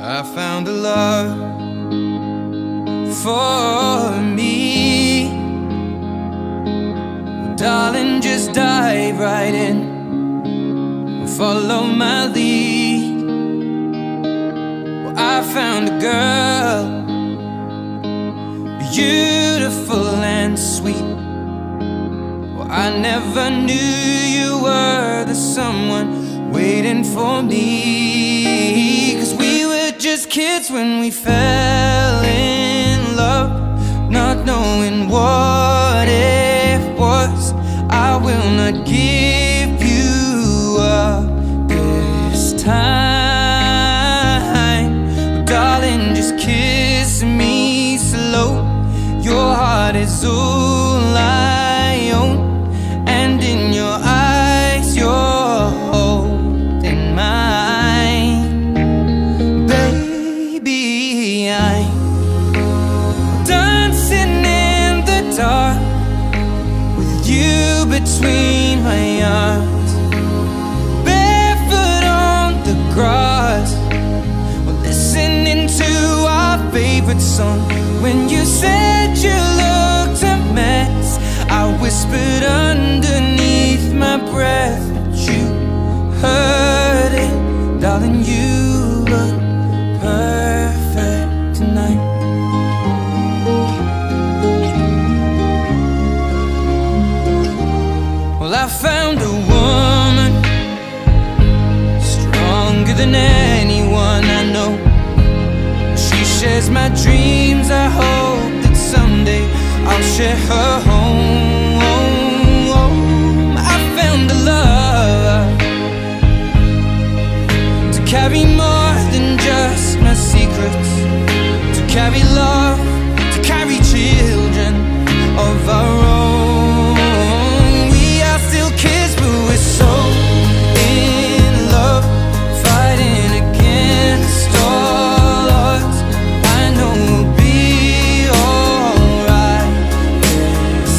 I found a love for me. Well, darling, just dive right in and follow my lead. Well, I found a girl, beautiful and sweet. Well, I never knew you were the someone waiting for me. 'Cause we were just kids when we fell in love, not knowing what it was. I will not give you up this time. But darling, just kiss me slow. Your heart is all I own, and in your eyes you're holding mine. Baby, I'm dancing in the dark with you between my arms, barefoot on the grass. We're listening to our favorite song. When you said you looked a mess, I whispered underneath my breath, but you heard it. Darling, you look perfect tonight. Well, I found a woman stronger than anyone I know. She shares my dreams. I hope that someday I'll share her home. I found a love to carry more than just my secrets, to carry love, to carry children of our own. We are still kids, but we're so in love, fighting against all odds. I know we'll be alright this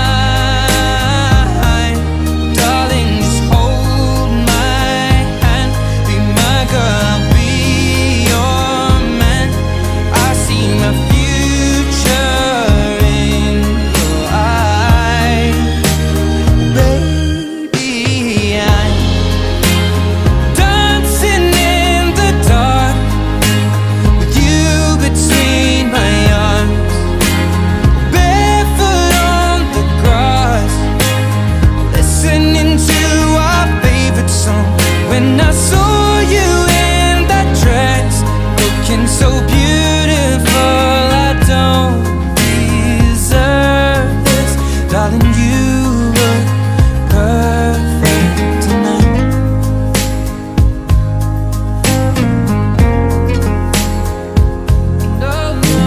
time. Darling, just hold my hand, be my girl, I'll be your man. I see my future in your eyes. Baby, I'm dancing in the dark with you between my arms, barefoot on the grass, listening to our favorite song. When I saw you in that dress, looking so beautiful, I don't deserve this. Darling, you look perfect tonight. No, no,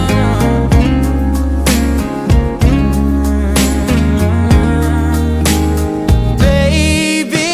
baby,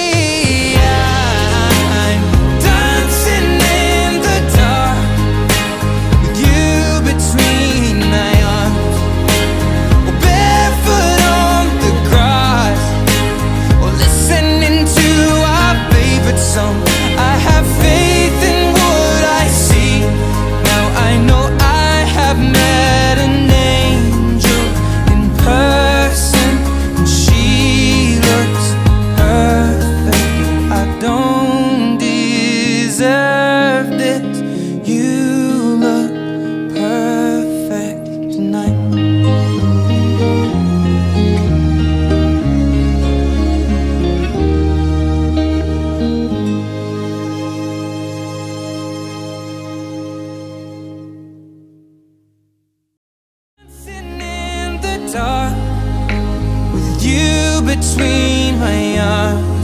I'm dancing in the dark with you between my arms, or barefoot on the grass, or listening to our favorite song. I have faith in what I see. Now I know I have met an angel in person, and she looks perfect. I don't deserve this. You look perfect tonight. Dancing in the dark with you between my arms,